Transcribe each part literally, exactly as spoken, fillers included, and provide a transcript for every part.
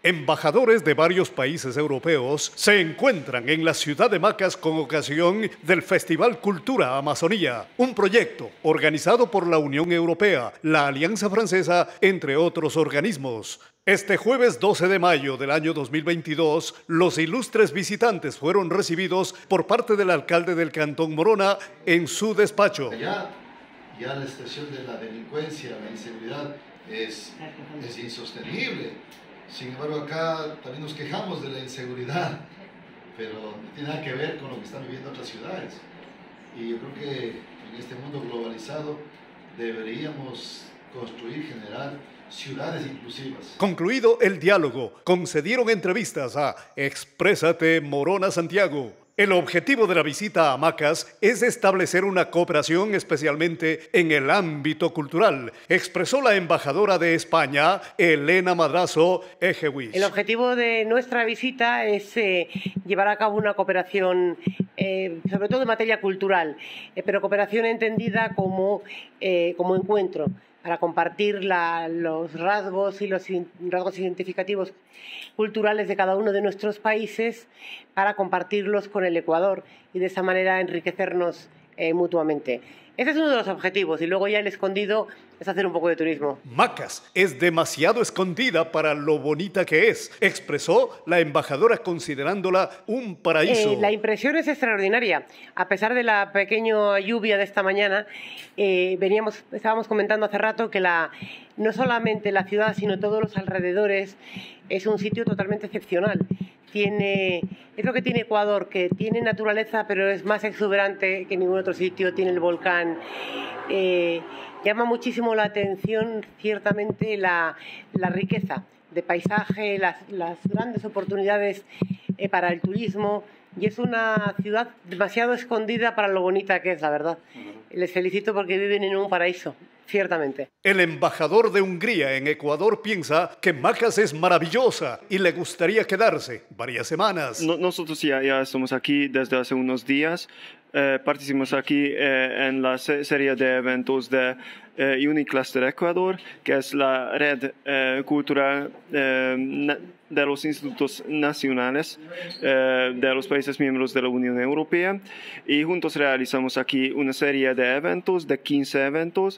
Embajadores de varios países europeos se encuentran en la ciudad de Macas con ocasión del Festival Cultura Amazonía, un proyecto organizado por la Unión Europea, la Alianza Francesa, entre otros organismos. Este jueves doce de mayo del año dos mil veintidós, los ilustres visitantes fueron recibidos por parte del alcalde del Cantón Morona en su despacho. Ya, ya la situación de la delincuencia, la inseguridad es, es insostenible. Sin embargo, acá también nos quejamos de la inseguridad, pero no tiene nada que ver con lo que están viviendo otras ciudades. Y yo creo que en este mundo globalizado deberíamos construir, generar ciudades inclusivas. Concluido el diálogo, concedieron entrevistas a Exprésate Morona Santiago. El objetivo de la visita a Macas es establecer una cooperación especialmente en el ámbito cultural, expresó la embajadora de España, Elena Madrazo Ejewis. El objetivo de nuestra visita es eh, llevar a cabo una cooperación, eh, sobre todo en materia cultural, eh, pero cooperación entendida como, eh, como encuentro, para compartir la, los rasgos y los in, rasgos identificativos culturales de cada uno de nuestros países, para compartirlos con el Ecuador y de esa manera enriquecernos eh, mutuamente. Ese es uno de los objetivos, y luego ya el escondido es hacer un poco de turismo. Macas es demasiado escondida para lo bonita que es, expresó la embajadora considerándola un paraíso. Eh, la impresión es extraordinaria. A pesar de la pequeña lluvia de esta mañana, eh, veníamos, estábamos comentando hace rato que la, no solamente la ciudad, sino todos los alrededores, es un sitio totalmente excepcional. Tiene, es lo que tiene Ecuador, que tiene naturaleza, pero es más exuberante que ningún otro sitio. Tiene el volcán. Eh, llama muchísimo la atención, ciertamente, la, la riqueza de paisaje, las, las grandes oportunidades eh, para el turismo. Y es una ciudad demasiado escondida para lo bonita que es, la verdad. Les felicito porque viven en un paraíso, ciertamente. El embajador de Hungría en Ecuador piensa que Macas es maravillosa y le gustaría quedarse varias semanas. No, nosotros ya, ya estamos aquí desde hace unos días. Eh, participamos aquí eh, en la se serie de eventos de eh, Unicluster Ecuador, que es la red eh, cultural eh, de los institutos nacionales eh, de los países miembros de la Unión Europea, y juntos realizamos aquí una serie de eventos, de quince eventos,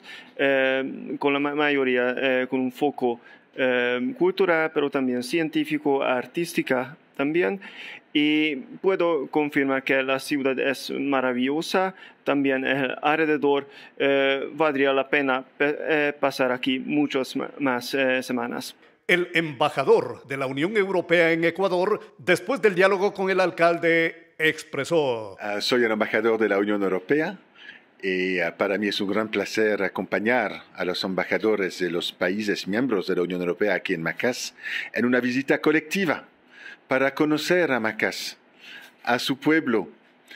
eh, con la ma mayoría eh, con un foco eh, cultural, pero también científico, artística también. Y puedo confirmar que la ciudad es maravillosa, también el alrededor eh, valdría la pena eh, pasar aquí muchas más eh, semanas. El embajador de la Unión Europea en Ecuador, después del diálogo con el alcalde, expresó: uh, Soy el embajador de la Unión Europea y uh, para mí es un gran placer acompañar a los embajadores de los países miembros de la Unión Europea aquí en Macas en una visita colectiva para conocer a Macas, a su pueblo,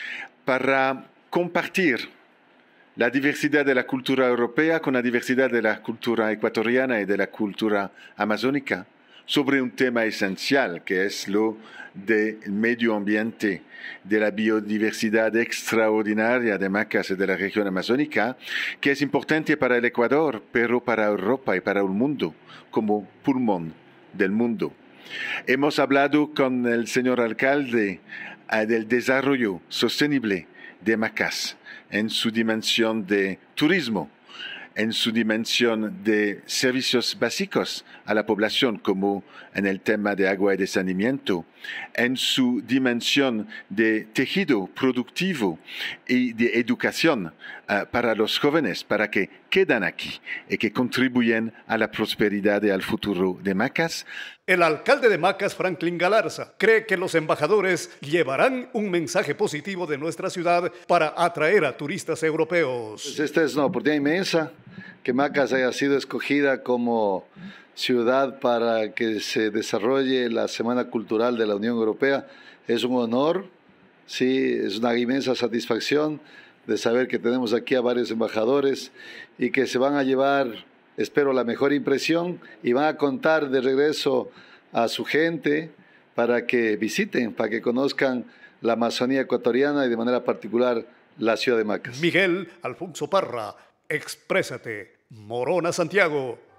para compartir la diversidad de la cultura europea con la diversidad de la cultura ecuatoriana y de la cultura amazónica, sobre un tema esencial que es lo del medio ambiente, de la biodiversidad extraordinaria de Macas y de la región amazónica, que es importante para el Ecuador, pero para Europa y para el mundo, como pulmón del mundo. Hemos hablado con el señor alcalde uh, del desarrollo sostenible de Macas en su dimensión de turismo, en su dimensión de servicios básicos a la población, como en el tema de agua y de saneamiento, en su dimensión de tejido productivo y de educación uh, para los jóvenes, para que quedan aquí y que contribuyen a la prosperidad y al futuro de Macas. El alcalde de Macas, Franklin Galarza, cree que los embajadores llevarán un mensaje positivo de nuestra ciudad para atraer a turistas europeos. Pues esta es una oportunidad inmensa que Macas haya sido escogida como ciudad para que se desarrolle la Semana Cultural de la Unión Europea. Es un honor, sí, es una inmensa satisfacción de saber que tenemos aquí a varios embajadores y que se van a llevar, espero, la mejor impresión y van a contar de regreso a su gente para que visiten, para que conozcan la Amazonía ecuatoriana y de manera particular la ciudad de Macas. Miguel Alfonso Parra, Exprésate, Morona Santiago.